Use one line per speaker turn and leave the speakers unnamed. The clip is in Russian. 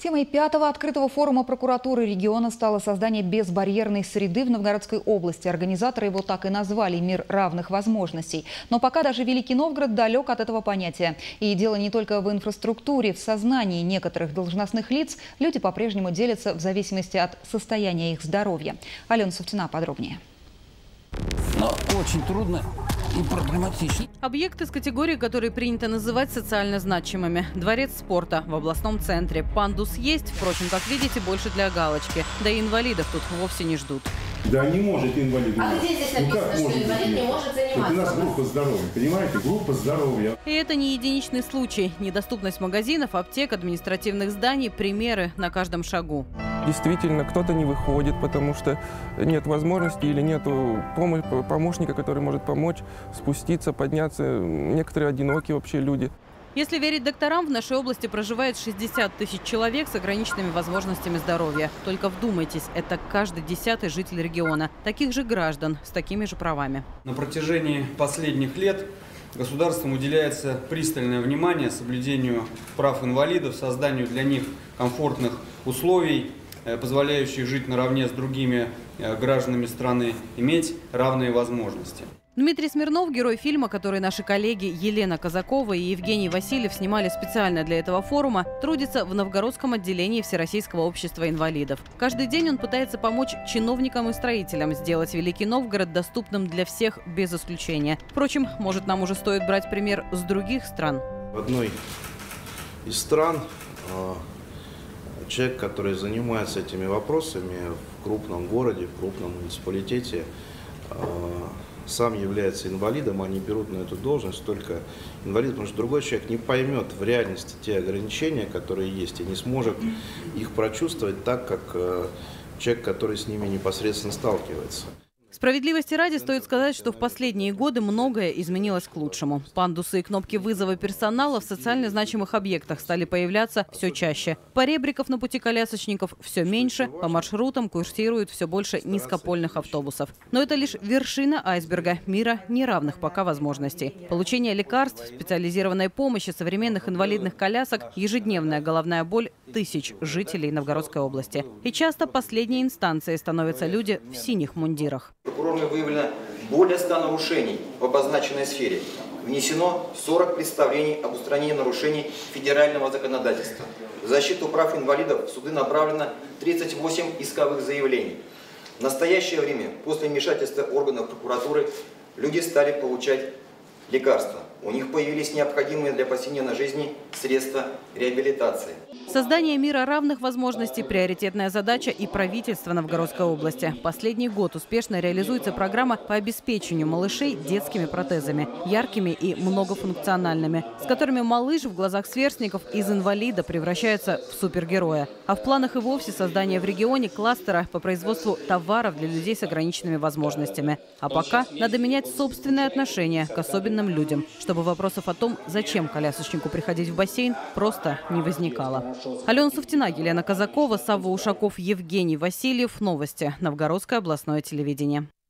Темой пятого открытого форума прокуратуры региона стало создание безбарьерной среды в Новгородской области. Организаторы его так и назвали «Мир равных возможностей». Но пока даже Великий Новгород далек от этого понятия. И дело не только в инфраструктуре, в сознании некоторых должностных лиц. Люди по-прежнему делятся в зависимости от состояния их здоровья. Алена Савтина подробнее.
Но очень трудно и проблематично.
Объекты с категории, которые принято называть социально значимыми. Дворец спорта в областном центре. Пандус есть, впрочем, как видите, больше для галочки. Да и инвалидов тут вовсе не ждут.
Да не может инвалид.
А где здесь написано, что инвалид не может заниматься?
Это у нас группа здоровья, понимаете? Группа здоровья.
И это не единичный случай. Недоступность магазинов, аптек, административных зданий – примеры на каждом шагу.
Действительно, кто-то не выходит, потому что нет возможности или нет помощника, который может помочь спуститься, подняться. Некоторые одинокие вообще люди.
Если верить докторам, в нашей области проживает 60 тысяч человек с ограниченными возможностями здоровья. Только вдумайтесь, это каждый 10-й житель региона. Таких же граждан с такими же правами.
На протяжении последних лет государством уделяется пристальное внимание соблюдению прав инвалидов, созданию для них комфортных условий, позволяющих жить наравне с другими гражданами страны, иметь равные возможности.
Дмитрий Смирнов – герой фильма, который наши коллеги Елена Казакова и Евгений Васильев снимали специально для этого форума, трудится в Новгородском отделении Всероссийского общества инвалидов. Каждый день он пытается помочь чиновникам и строителям сделать Великий Новгород доступным для всех без исключения. Впрочем, может, нам уже стоит брать пример с других стран.
В одной из стран человек, который занимается этими вопросами в крупном городе, в крупном муниципалитете, сам является инвалидом, они берут на эту должность только инвалид, потому что другой человек не поймет в реальности те ограничения, которые есть, и не сможет их прочувствовать так, как человек, который с ними непосредственно сталкивается.
Справедливости ради стоит сказать, что в последние годы многое изменилось к лучшему. Пандусы и кнопки вызова персонала в социально значимых объектах стали появляться все чаще. Поребриков на пути колясочников все меньше, по маршрутам курсирует все больше низкопольных автобусов. Но это лишь вершина айсберга мира неравных пока возможностей. Получение лекарств, специализированной помощи, современных инвалидных колясок, ежедневная головная боль тысяч жителей Новгородской области. И часто последней инстанцией становятся люди в синих мундирах.
Прокурорами выявлено более 100 нарушений в обозначенной сфере. Внесено 40 представлений об устранении нарушений федерального законодательства. В защиту прав инвалидов в суды направлено 38 исковых заявлений. В настоящее время, после вмешательства органов прокуратуры, люди стали получать лекарства. У них появились необходимые для повседневной жизни средства реабилитации.
Создание мира равных возможностей – приоритетная задача и правительства Новгородской области. Последний год успешно реализуется программа по обеспечению малышей детскими протезами, яркими и многофункциональными, с которыми малыш в глазах сверстников из инвалида превращается в супергероя. А в планах и вовсе создание в регионе кластера по производству товаров для людей с ограниченными возможностями. А пока надо менять собственное отношение к особенным людям, чтобы вопросов о том, зачем колясочнику приходить в бассейн, просто не возникало. Алена Савтина, Елена Казакова, Савва Ушаков, Евгений Васильев. Новости. Новгородское областное телевидение.